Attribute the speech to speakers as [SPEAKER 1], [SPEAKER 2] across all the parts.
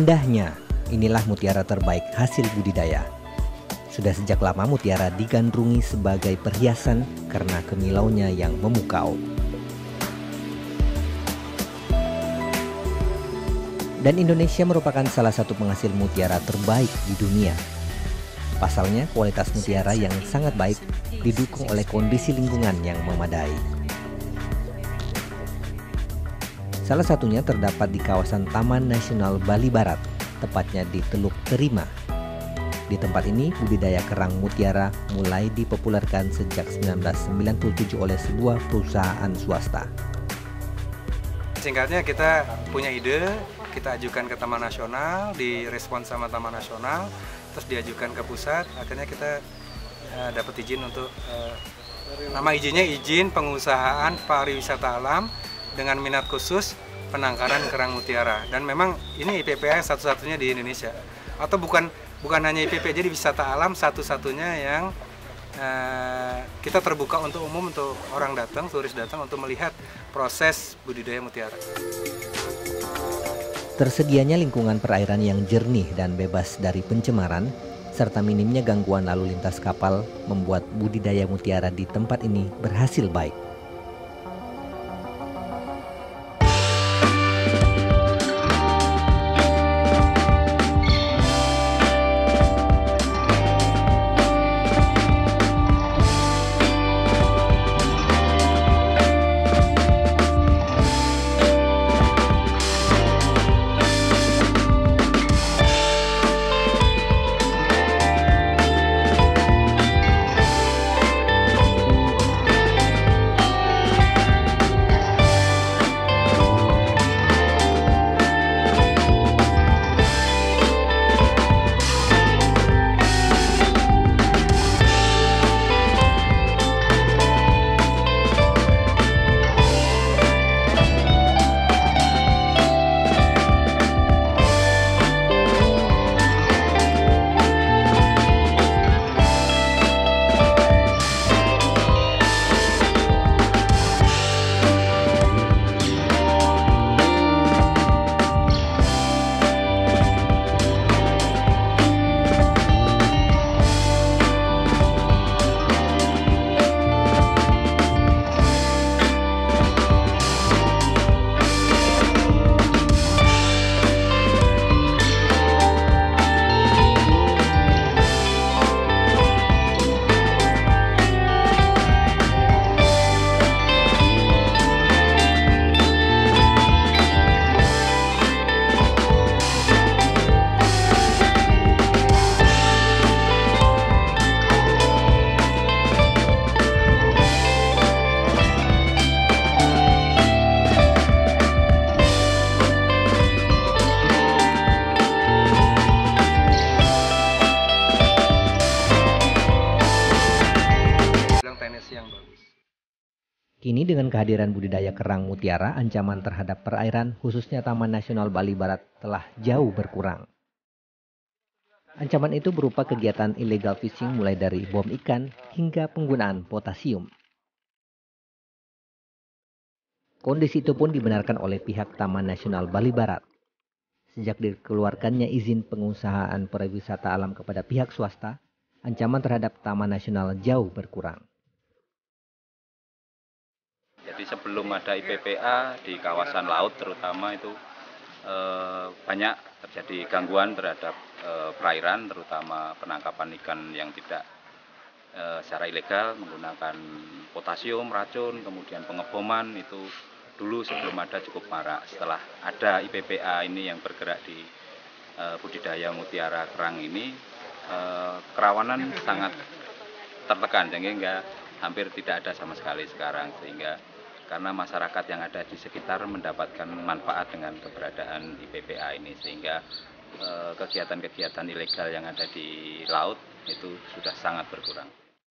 [SPEAKER 1] Indahnya, inilah mutiara terbaik hasil budidaya. Sudah sejak lama mutiara digandrungi sebagai perhiasan karena kemilaunya yang memukau. Dan Indonesia merupakan salah satu penghasil mutiara terbaik di dunia. Pasalnya, kualitas mutiara yang sangat baik didukung oleh kondisi lingkungan yang memadai. Salah satunya terdapat di kawasan Taman Nasional Bali Barat, tepatnya di Teluk Terima. Di tempat ini, budidaya kerang mutiara mulai dipopulerkan sejak 1997 oleh sebuah perusahaan swasta.
[SPEAKER 2] Singkatnya, kita punya ide, kita ajukan ke Taman Nasional, direspons sama Taman Nasional, terus diajukan ke pusat, akhirnya kita dapat izin untuk, nama izinnya izin pengusahaan pariwisata alam dengan minat khusus penangkaran kerang mutiara. Dan memang ini IPPA satu-satunya di Indonesia, atau bukan hanya IPP, jadi wisata alam satu-satunya yang kita terbuka untuk umum, untuk orang datang, turis datang untuk melihat proses budidaya mutiara.
[SPEAKER 1] Tersedianya lingkungan perairan yang jernih dan bebas dari pencemaran, serta minimnya gangguan lalu lintas kapal membuat budidaya mutiara di tempat ini berhasil baik. Kini dengan kehadiran budidaya kerang mutiara, ancaman terhadap perairan khususnya Taman Nasional Bali Barat telah jauh berkurang. Ancaman itu berupa kegiatan illegal fishing mulai dari bom ikan hingga penggunaan potasium. Kondisi itu pun dibenarkan oleh pihak Taman Nasional Bali Barat. Sejak dikeluarkannya izin pengusahaan pariwisata alam kepada pihak swasta, ancaman terhadap Taman Nasional jauh berkurang.
[SPEAKER 3] Jadi sebelum ada IPPA di kawasan laut terutama itu banyak terjadi gangguan terhadap perairan, terutama penangkapan ikan yang tidak secara ilegal menggunakan potasium, racun, kemudian pengeboman. Itu dulu sebelum ada cukup marak. Setelah ada IPPA ini yang bergerak di budidaya mutiara kerang ini, kerawanan sangat tertekan, sehingga hampir tidak ada sama sekali sekarang, sehingga karena masyarakat yang ada di sekitar mendapatkan manfaat dengan keberadaan IPPA ini, sehingga kegiatan-kegiatan ilegal yang ada di laut itu sudah sangat berkurang.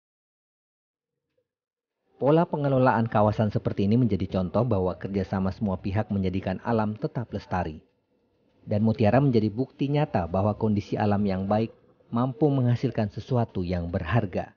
[SPEAKER 1] Pola pengelolaan kawasan seperti ini menjadi contoh bahwa kerjasama semua pihak menjadikan alam tetap lestari. Dan mutiara menjadi bukti nyata bahwa kondisi alam yang baik mampu menghasilkan sesuatu yang berharga.